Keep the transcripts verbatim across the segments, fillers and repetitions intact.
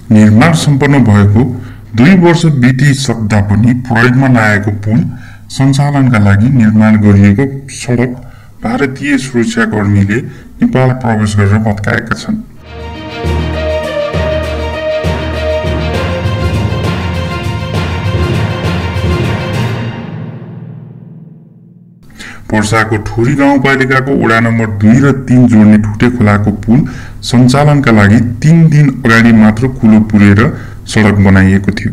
निर्माण सम्पन्न भएको दुई वर्ष बितिसक्दा पनि प्रयोगमा लागेको पुल सञ्चालनका लागि निर्माण गरिएको सडक भारतीय सुरक्षाकर्मीले नेपाल प्रवेश गरेर भत्काएका छन्। पर्साको ठोरी गाउँपालिकाको वडा नम्बर दुई र तीन जोड्ने ठुटे खोलाको पुल सञ्चालनका लागि तीन दिन अगाडि मात्र कुलो पुरेर सडक बनाइएको थियो।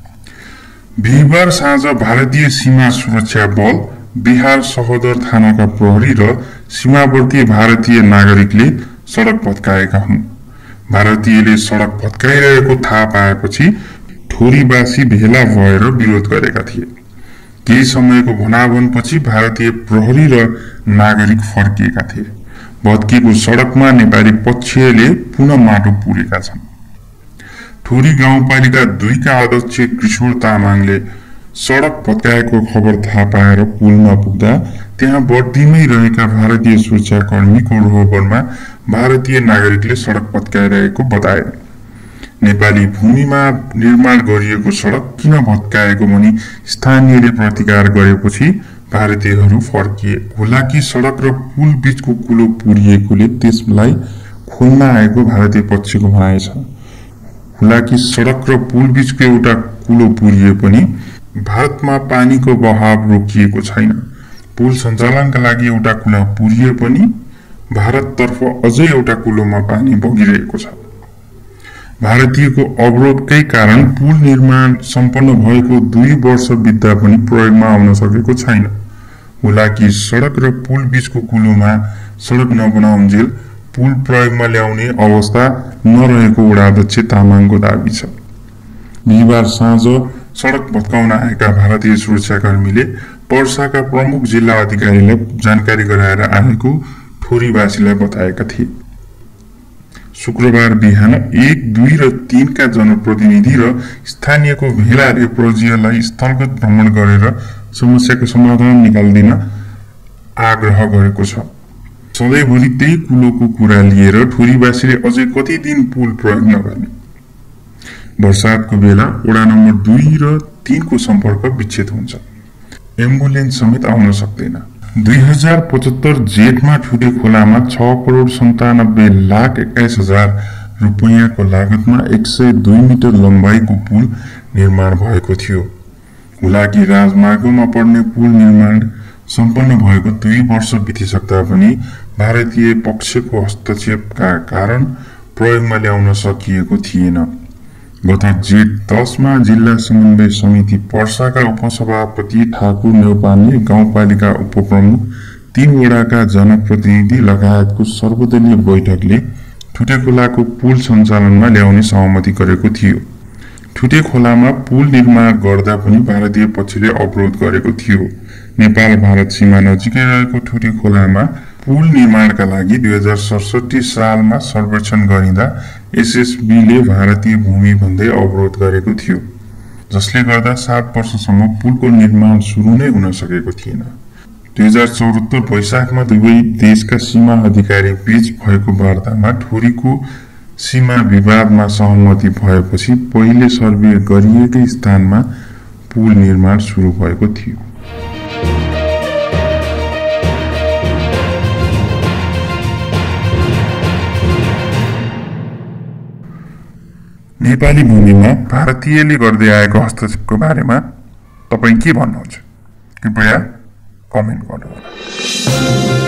बिहिबार साँझ भारतीय सीमा सुरक्षा बल, बिहार सहोदर थानाका प्रहरी र सीमावर्ती भारतीय नागरिकले सडक भत्काएका हुन्। भारतीयले सडक भत्काइरहेको थाहा पाएपछि ठोरीवासी भेला भएर विरोध गरेका थिए। केही समयको भनाभनपछि भारतीय प्रहरी र नागरिक फर्किएका थिए। भत्किएको सडकमा नेपाली पक्षले पुनः माटो पुरेका छन्। ठोरी गाउँपालिका दुईका अध्यक्ष किशोर तामाङले सडक भत्काएको खबर थाहा पाएर पुल नपुग्दा त्यहाँ बर्दीमै रहेका भारतीय सुरक्षाकर्मीको रोहबरमा भारतीय नागरिकले सडक भत्काइरहेको बताए। नेपाली भूमिमा निर्माण गरिएको सडक किन भत्काएको भनी स्थानीयले प्रतिकार गरेपछि भारतीयहरू फर्किए। हुलाकी सडक र पुल बीचको कुलो पुरिएकोले त्यसलाई खोल्न आएको भारतीय पक्षको भनाइ छ। हुलाकी सडक र पुल बीचको एउटा कुलो पुरिए पनि भारतमा पानीको बहाव रोकिएको छैन। पुल सञ्चालनका लागि एउटा कुलो पुरिए पनि भारततर्फ अझै एउटा कुलोमा पानी बगिरहेको छ। भारतीयको अवरोधकै कारण पुल निर्माण सम्पन्न भएको दुई वर्ष बित्दा पनि प्रयोगमा आउन सकेको छैन। हुलाकी सडक र पुल बीचको कुलोमा सडक नबनाउन्जेल पुल प्रयोगमा ल्याउने अवस्था नरहेको वडाध्यक्ष तामाङको दाबी छ। बिहिबार साँझ सडक भत्काउन आएका भारतीय सुरक्षाकर्मीले पर्साका प्रमुख जिल्ला अधिकारीलाई जानकारी गराएर आएको ठोरीवासीलाई बताएका थिए। शुक्रबार बिहान एक, दुई र तीनका जनप्रतिनिधि र स्थानीयको भेलाले प्रजियालाई स्थलगत भ्रमण गरेर समस्याको समाधान निकाल्दिन आग्रह गरेको छ। सधैँभरि त्यही कुलोको कुरा लिएर ठोरीवासीले अझै कति दिन पुल प्रयोग नगर्ने। बर्सातको बेला वडा नम्बर दुई र तीनको सम्पर्क विच्छेद हुन्छ। एम्बुलेन्स समेत आउन सक्दैन। दुई हजार पचहत्तर जेठमा ठुटे खोलामा छ करोड सन्तानब्बे लाख एक्काइस हजार रुपियाँको लागतमा एक सय दुई मिटर लम्बाइको पुल निर्माण भएको थियो। हुलाकी राजमार्गमा पर्ने पुल निर्माण सम्पन्न भएको दुई वर्ष बितिसक्दा पनि भारतीय पक्षको हस्तक्षेपका कारण प्रयोगमा ल्याउन सकिएको थिएन। गत जेठ दसमा जिल्ला समन्वय समिति पर्साका उपसभापति ठाकुर नेउपाने, गाउँपालिका उपप्रमुख, तीन वडाका जनप्रतिनिधि लगायतको सर्वदलीय बैठकले ठुटे खोलाको पुल सञ्चालनमा ल्याउने सहमति गरेको थियो। ठुटे खोलामा पुल निर्माण गर्दा पनि भारतीय पक्षले अवरोध गरेको थियो। नेपाल भारत सीमा नजिकै रहेको ठुटे खोलामा पुल निर्माणका लागि दुई हजार सडसठी सालमा सर्वेक्षण गरिँदा एसएसबीले भारतीय भूमि भन्दै अवरोध गरेको थियो, जसले गर्दा सात वर्षसम्म पुलको निर्माण सुरु नै हुन सकेको थिएन। दुई हजार चौहत्तर वैशाखमा दुवै देशका सीमा अधिकारी बीच भएको वार्तामा ठोरीको सीमा विवादमा सहमति भएपछि पहिले सर्वे गरिएकै स्थानमा पुल निर्माण सुरु भएको थियो। नेपाली भूमिमा भारतीयले गर्दै आएको हस्तक्षेपको बारेमा तपाईं के भन्नुहुन्छ? कृपया कमेन्ट गर्नुहोला।